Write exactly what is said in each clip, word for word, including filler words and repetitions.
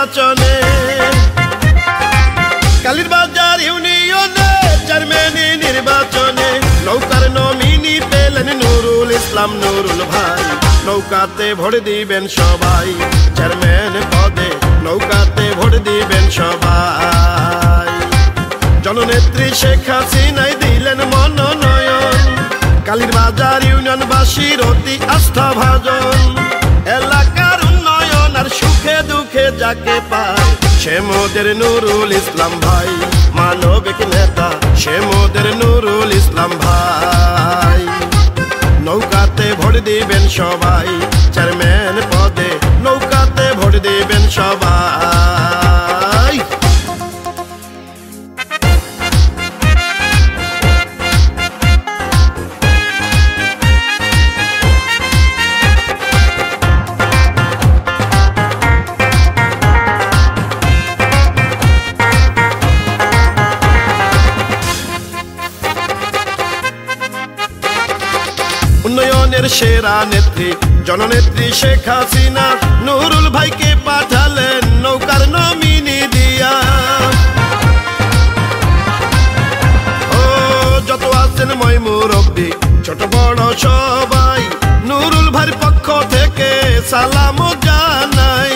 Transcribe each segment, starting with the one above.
নির্বাচনে কালীরবাজার ইউনিয়নে চেয়ারম্যান নির্বাচনে নৌকার নমিনি পেলেন নুরুল ইসলাম নুরুল ভাই নৌকাতে ভোট দিবেন সবাই চেয়ারম্যান পদে নৌকাতে ভোট দিবেন সবাই জননেত্রী শেখ হাসিনাই দিলেন মনোনয়ন কালীরবাজার ইউনিয়নবাসীর অতি আস্থা ভাজন এলাকার উন্নয়ন আর সুখে দুঃখে যাকে পায় সে মোদের নুরুল ইসলাম ভাই মানবিক নেতা সে মোদের নুরুল ইসলাম ভাই নৌকাতে ভোট দিবেন সবাই চেয়ারম্যান পদে নৌকাতে ভোট দিবেন সবাই উন্নয়নের সেরা নেত্রী জননেত্রী শেখ হাসিনা নুরুল ভাইকে পাঠালেন নৌকার নমিনি দিয়া ও যত আছেন মই মুরব্বি ছোট বড় সবাই নুরুল ভাইয়ের পক্ষ থেকে সালাম জানাই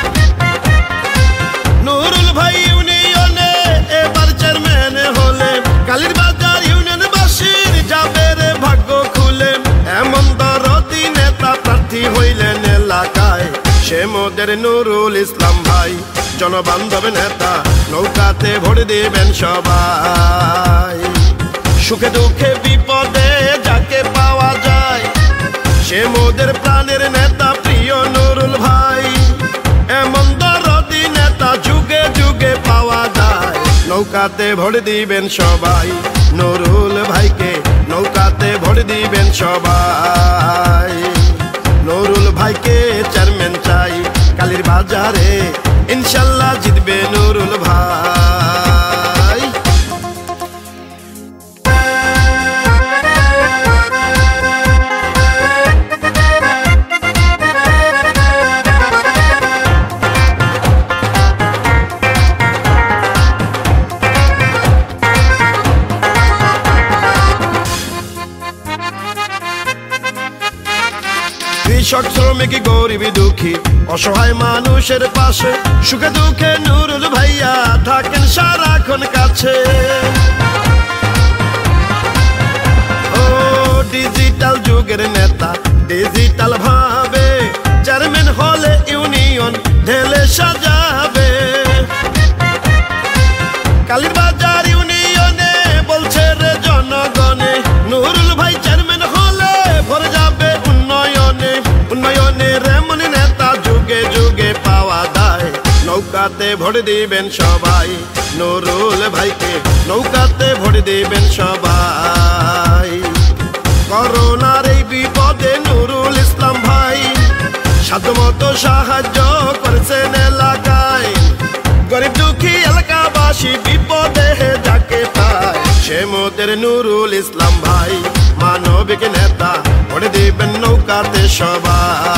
নুরুল ভাই ইউনিয়নে এবার চেয়ারম্যান হলে কালীরবাজার ইউনিয়নবাসীর যাবে রে ভাগ্য খুলে এমন দরদি নেতা প্রার্থী হইলেন এলাকায় সে মোদের নুরুল ইসলাম ভাই জনবান্ধব নেতা নৌকাতে ভোট দিবেন সবাই সুখে দুঃখে বিপদে যাকে পাওয়া যায় সে মোদের প্রাণের নেতা প্রিয় নুরুল ভাই এমন দরদি নেতা যুগে যুগে পাওয়া যায় নৌকাতে ভোট দিবেন সবাই নুরুল ভাইকে নৌকাতে ভোট দিবেন সবাই নুরুল ভাইকে চেয়ারম্যান চাই কালীরবাজারে ইনশাল্লাহ জিতবে নুরুল ভাই কৃষক শ্রমিক গরিব দুঃখী অসহায় মানুষের পাশে সুখে দুঃখে নুরুল ভাইয়া থাকেন সারাক্ষণ কাছে ও ডিজিটাল যুগের নেতা ডিজিটাল ভাবে চেয়ারম্যান হলে ইউনিয়ন ঢেলে সাজাবে কালীরবাজার ইউনিয়নে বলছে রে জনগণে নুরুল ভাই চেয়ারম্যান হলে ভরে যাবে উন্নয়নে উন্নয়নের এমন নেতা যুগে যুগে পাওয়া যায় নৌকাতে ভোট দিবেন সবাই নুরুল ভাইকে নৌকাতে ভোট দিবেন সবাই করোনার এই বিপদে নুরুল ইসলাম ভাই সাধ্যমতো সাহায্য করেছেন এলাকায় গরিব দুঃখী এলাকাবাসী বিপদে যাকে পায় সে মোদের নুরুল ইসলাম ভাই মানবিক নেতা ভোট দিবেন নৌকাতে সবাই